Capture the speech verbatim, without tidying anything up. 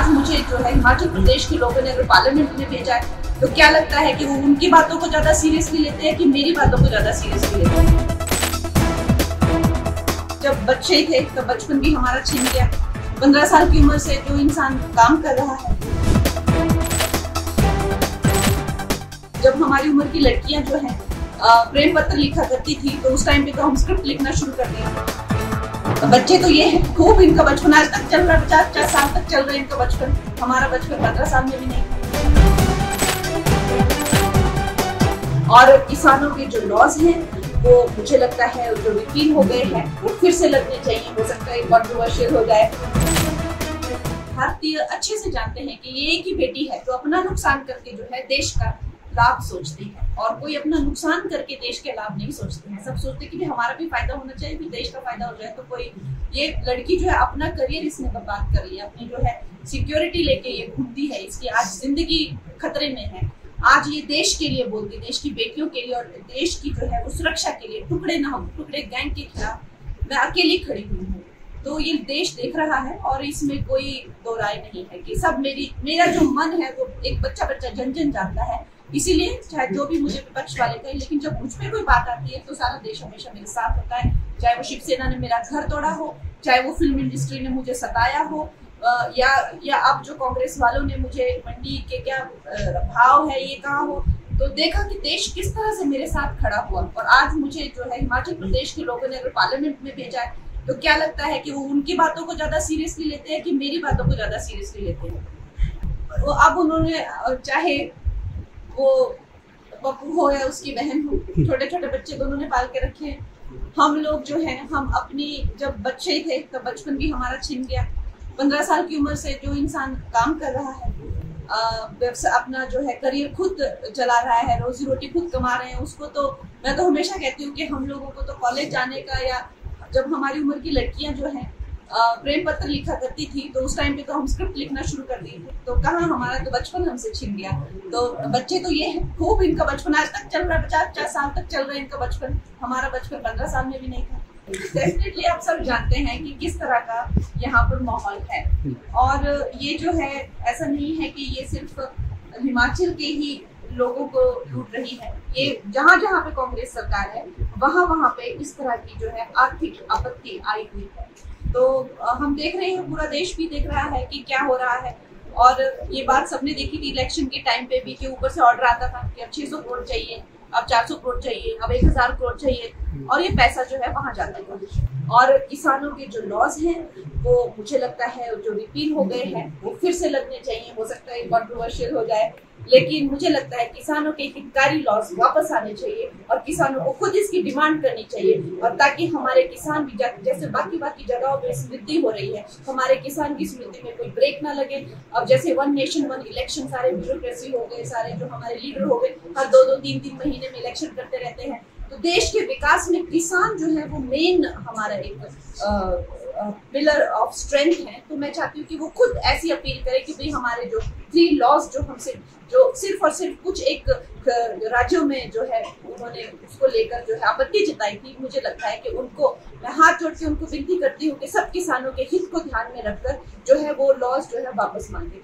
आज मुझे जो है हिमाचल प्रदेश के लोगों ने अगर पार्लियामेंट में भेजा है तो क्या लगता है कि वो उनकी बातों को ज्यादा सीरियसली लेते हैं कि मेरी बातों को ज्यादा सीरियसली लेते हैं। जब बच्चे थे तो बचपन भी हमारा छीन गया। पंद्रह साल की उम्र से जो इंसान काम कर रहा है, जब हमारी उम्र की लड़कियां जो है प्रेम पत्र लिखा करती थी तो उस टाइम पे तो हम स्क्रिप्ट लिखना शुरू कर दिया। तो बच्चे तो ये है खूब इनका बचपन आज तक चल रहा है, पचास पचास साल तक चल रहा है इनका बचपन। हमारा बचपन पंद्रह साल में भी नहीं। और किसानों के जो लॉज हैं वो मुझे लगता है जो रिपील हो गए हैं वो फिर से लगने चाहिए। हो सकता है कॉन्ट्रोवर्शियल हो जाए। भारतीय अच्छे से जानते हैं कि ये एक ही बेटी है जो अपना नुकसान करके जो है देश का लाभ सोचती है, और कोई अपना नुकसान करके देश के लाभ नहीं सोचते हैं। सब सोचते हैं कि हमारा भी फायदा होना चाहिए, भी देश का फायदा हो जाए। तो कोई ये लड़की जो है अपना करियर इसने बर्बाद कर लिया, अपनी जो है सिक्योरिटी लेके ये घूमती है, इसकी आज जिंदगी खतरे में है। आज ये देश के लिए बोलती, देश की बेटियों के लिए और देश की जो है वो सुरक्षा के लिए, टुकड़े ना हो टुकड़े गैंग के खिलाफ मैं अकेली खड़ी हुई हूँ। तो ये देश देख रहा है और इसमें कोई दो राय नहीं है कि सब मेरी मेरा जो मन है वो एक बच्चा बच्चा जन जन जानता है। इसीलिए चाहे जो भी मुझे विपक्ष वाले कहे, लेकिन जब मुझ पे कोई बात आती है तो सारा देश हमेशा मेरे साथ होता है। चाहे वो शिवसेना ने मेरा घर तोड़ा हो, चाहे वो फिल्म इंडस्ट्री ने मुझे सताया हो, या या अब जो कांग्रेस वालों ने मुझे मंडी के क्या भाव है ये कहा हो, तो देखा कि देश किस तरह से मेरे साथ खड़ा हुआ। और आज मुझे जो है हिमाचल प्रदेश के लोगों ने अगर पार्लियामेंट में भेजा है तो क्या लगता है कि वो उनकी बातों को ज्यादा सीरियसली लेते हैं कि मेरी बातों को ज्यादा सीरियसली लेते हैं। वो अब उन्होंने चाहे वो पप्पू हो या उसकी बहन हो, छोटे छोटे बच्चे दोनों ने पाल के रखे हैं। हम लोग जो है हम अपनी जब बच्चे थे तो बचपन भी हमारा छीन गया। पंद्रह साल की उम्र से जो इंसान काम कर रहा है, व्यवसाय अपना जो है करियर खुद चला रहा है, रोजी रोटी खुद कमा रहे हैं, उसको तो मैं तो हमेशा कहती हूँ कि हम लोगों को तो कॉलेज जाने का, या जब हमारी उम्र की लड़कियां जो है प्रेम पत्र लिखा करती थी तो उस टाइम पे तो हम स्क्रिप्ट लिखना शुरू कर दिए थे। तो कहाँ हमारा तो बचपन हमसे छीन गया। तो बच्चे तो ये है खूब इनका बचपन आज तक चल रहा है, पचास पचास साल तक चल रहा है इनका बचपन। हमारा बचपन पंद्रह साल में भी नहीं था। डेफिनेटली आप सब जानते हैं कि किस तरह का यहाँ पर माहौल है। और ये जो है ऐसा नहीं है कि ये सिर्फ हिमाचल के ही लोगों को लूट रही है। ये जहाँ जहाँ पे कांग्रेस सरकार है वहाँ वहाँ पे इस तरह की जो है आर्थिक आपत्ति आई हुई है। तो हम देख रहे हैं, पूरा देश भी देख रहा है कि क्या हो रहा है। और ये बात सबने देखी थी इलेक्शन के टाइम पे भी कि ऊपर से ऑर्डर आता था कि अब छह सौ करोड़ चाहिए, अब चार सौ करोड़ चाहिए, अब एक हजार करोड़ चाहिए, और ये पैसा जो है वहां जाता है। और किसानों के जो लॉज हैं वो मुझे लगता है जो रिपील हो गए हैं वो फिर से लगने चाहिए। हो सकता है कॉन्ट्रोवर्शियल हो जाए, लेकिन मुझे लगता है किसानों के हितकारी लॉज वापस आने चाहिए और किसानों को खुद इसकी डिमांड करनी चाहिए। और ताकि हमारे किसान भी जैसे बाकी बाकी जगहों पे समृद्धि हो रही है, हमारे किसान की समृद्धि में कोई ब्रेक ना लगे। अब जैसे वन नेशन वन इलेक्शन, सारे ब्यूरोक्रेसी हो गए, सारे जो हमारे लीडर हो गए हर दो दो तीन तीन महीने में इलेक्शन करते रहते हैं। तो देश के विकास में किसान जो है वो मेन हमारा एक पिलर ऑफ स्ट्रेंथ है। तो मैं चाहती हूँ कि वो खुद ऐसी अपील करे कि भाई हमारे जो थ्री लॉज जो हमसे जो सिर्फ और सिर्फ कुछ एक राज्यों में जो है उन्होंने उसको लेकर जो है आपत्ति जताई थी, मुझे लगता है कि उनको मैं हाथ जोड़ के उनको विनती करती हूँ कि सब किसानों के हित को ध्यान में रखकर जो है वो लॉज जो है वापस मांगे।